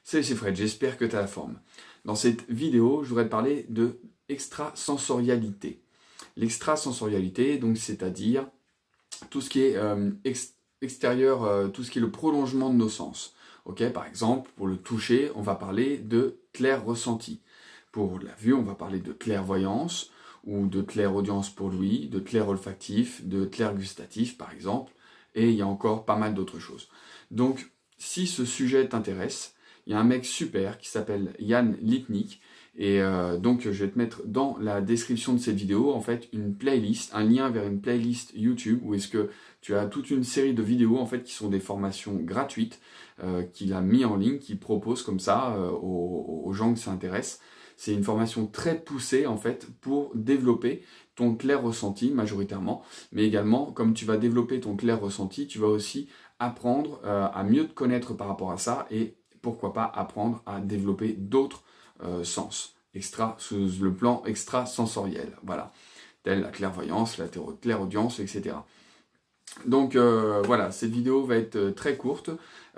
Salut, c'est Fred, j'espère que tu as la forme. Dans cette vidéo, je voudrais te parler de extrasensorialité. L'extrasensorialité, donc c'est-à-dire tout ce qui est extérieur, tout ce qui est le prolongement de nos sens. Okay, par exemple, pour le toucher, on va parler de clair ressenti. Pour la vue, on va parler de clairvoyance ou de clairaudience pour l'ouïe, de clair olfactif, de clair gustatif par exemple, et il y a encore pas mal d'autres choses. Donc, si ce sujet t'intéresse, il y a un mec super qui s'appelle Jan Lipnik, et donc je vais te mettre dans la description de cette vidéo en fait une playlist, un lien vers une playlist YouTube où est-ce que tu as toute une série de vidéos en fait qui sont des formations gratuites qu'il a mis en ligne, qu'il propose comme ça aux gens que ça intéresse. C'est une formation très poussée en fait pour développer ton clair ressenti majoritairement, mais également comme tu vas développer ton clair ressenti, tu vas aussi apprendre à mieux te connaître par rapport à ça et pourquoi pas apprendre à développer d'autres sens, sous le plan extrasensoriel, voilà, telle la clairvoyance, la clairaudience, etc. Donc voilà, cette vidéo va être très courte.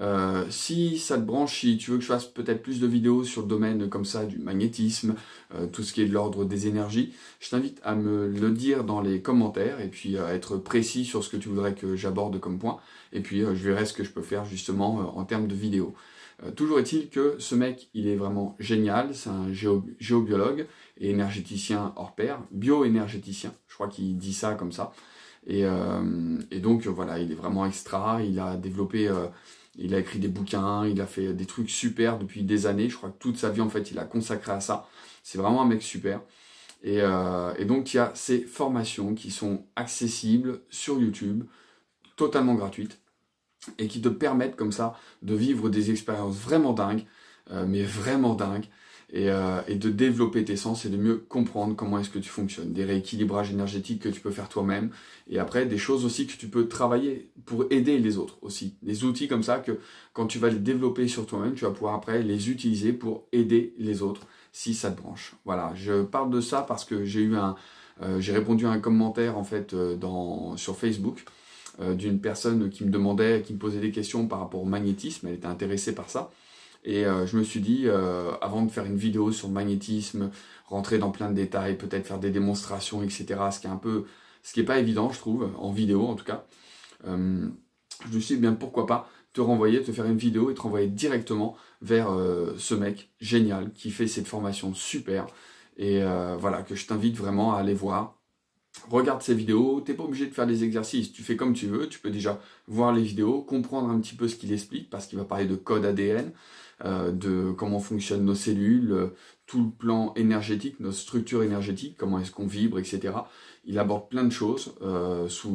Si ça te branche, si tu veux que je fasse peut-être plus de vidéos sur le domaine comme ça, du magnétisme, tout ce qui est de l'ordre des énergies, je t'invite à me le dire dans les commentaires et puis à être précis sur ce que tu voudrais que j'aborde comme point. Et puis je verrai ce que je peux faire justement en termes de vidéos. Toujours est-il que ce mec, il est vraiment génial, c'est un géobiologue et énergéticien hors pair, bioénergéticien, je crois qu'il dit ça comme ça. Et donc voilà, il est vraiment extra, il a développé, il a écrit des bouquins, il a fait des trucs super depuis des années, je crois que toute sa vie en fait il a consacré à ça, c'est vraiment un mec super. Et donc il y a ces formations qui sont accessibles sur YouTube, totalement gratuites, et qui te permettent comme ça de vivre des expériences vraiment dingues, mais vraiment dingues, et de développer tes sens et de mieux comprendre comment est-ce que tu fonctionnes, des rééquilibrages énergétiques que tu peux faire toi-même, et après des choses aussi que tu peux travailler pour aider les autres aussi, des outils comme ça que quand tu vas les développer sur toi-même, tu vas pouvoir après les utiliser pour aider les autres si ça te branche. Voilà, je parle de ça parce que j'ai répondu à un commentaire en fait sur Facebook, d'une personne qui me demandait, qui me posait des questions par rapport au magnétisme, elle était intéressée par ça, et je me suis dit, avant de faire une vidéo sur le magnétisme, rentrer dans plein de détails, peut-être faire des démonstrations, etc., ce qui est pas évident, je trouve, en vidéo en tout cas, je me suis dit, bien pourquoi pas te renvoyer, te faire une vidéo et te renvoyer directement vers ce mec génial qui fait cette formation super, et voilà, que je t'invite vraiment à aller voir. Regarde ces vidéos, t'es pas obligé de faire des exercices, tu fais comme tu veux, tu peux déjà voir les vidéos, comprendre un petit peu ce qu'il explique, parce qu'il va parler de code ADN, de comment fonctionnent nos cellules, tout le plan énergétique, nos structures énergétiques, comment est-ce qu'on vibre, etc. Il aborde plein de choses, sous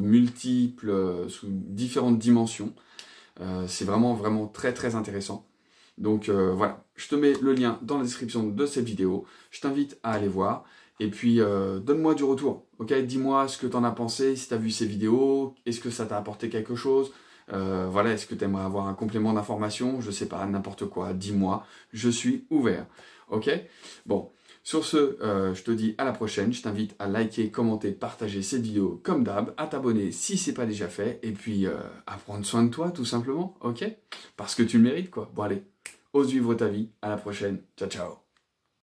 différentes dimensions. C'est vraiment, vraiment très, très intéressant. Donc voilà, je te mets le lien dans la description de cette vidéo, je t'invite à aller voir. Et puis, donne-moi du retour, ok? Dis-moi ce que tu en as pensé, si tu as vu ces vidéos, est-ce que ça t'a apporté quelque chose? Voilà, est-ce que tu aimerais avoir un complément d'information? Je sais pas, n'importe quoi, dis-moi, je suis ouvert, ok? Bon, sur ce, je te dis à la prochaine, je t'invite à liker, commenter, partager cette vidéo comme d'hab, à t'abonner si c'est pas déjà fait, et puis à prendre soin de toi tout simplement, ok? Parce que tu le mérites quoi. Bon allez, ose vivre ta vie, à la prochaine, ciao ciao!